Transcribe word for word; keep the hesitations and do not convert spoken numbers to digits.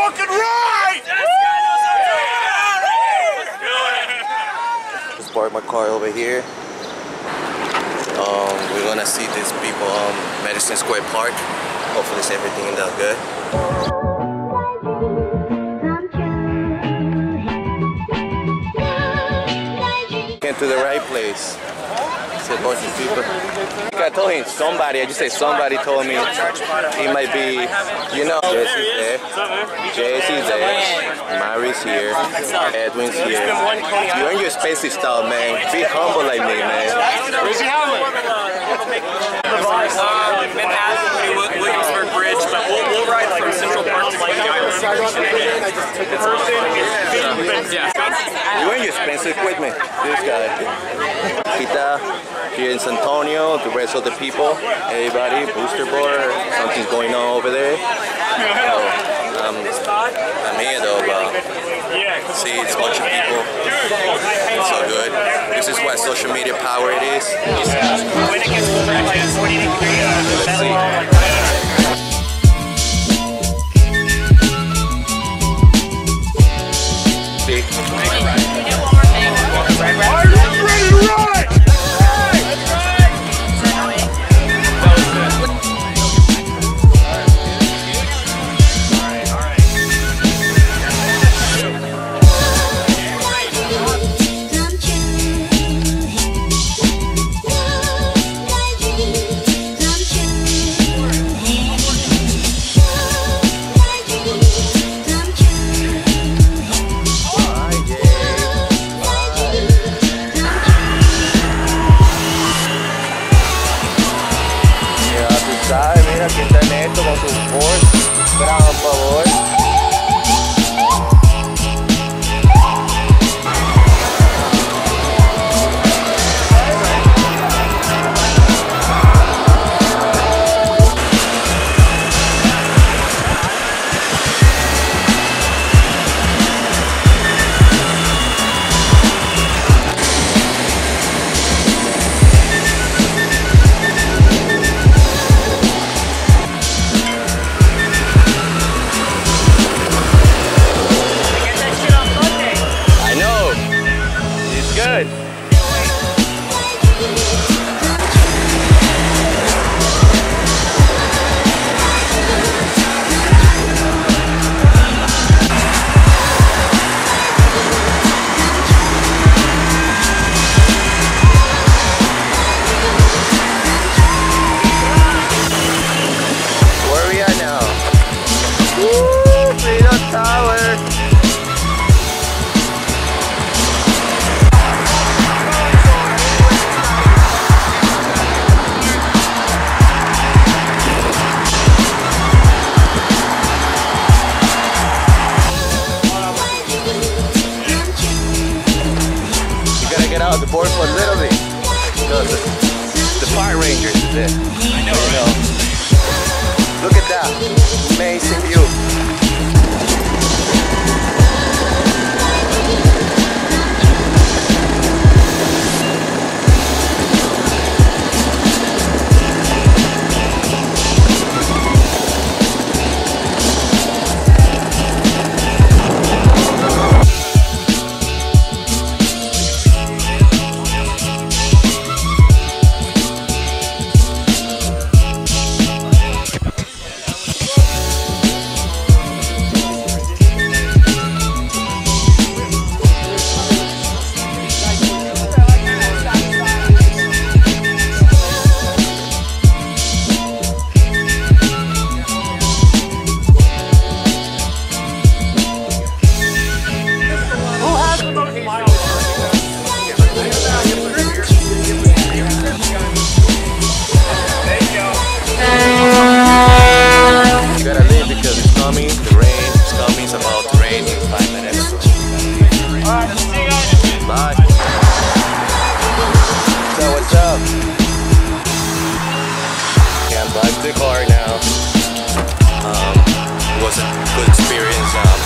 fucking right! Just parked my car over here. Um, we're gonna see these people um Madison Square Park. Hopefully it's everything is good. Came to the right place. See a bunch of people. I told him somebody, I just say somebody told me he might be, you know, Jesse's there. Jesse's there. Mari's here. Edwin's here. You're in your expensive style, man. Be humble like me, man. Where's your helmet? Uh, Manhattan, Williamsburg Bridge, but we'll, we'll ride from Central Park to Lake Island. Yeah. You're in your expensive equipment. This guy. Kita here in San Antonio, the rest of the people, everybody, booster board, something's going on over there. So, um, I'm here though, but see, it's a bunch of people. It's so good. This is what social media power it is. Let's see. Aquí está Neto con su Porsche, gran favor. Out the board for a little bit because the, the Fire Rangers is there. I know, you know. Look at that amazing view. The car now. Um, it was a good experience. Uh,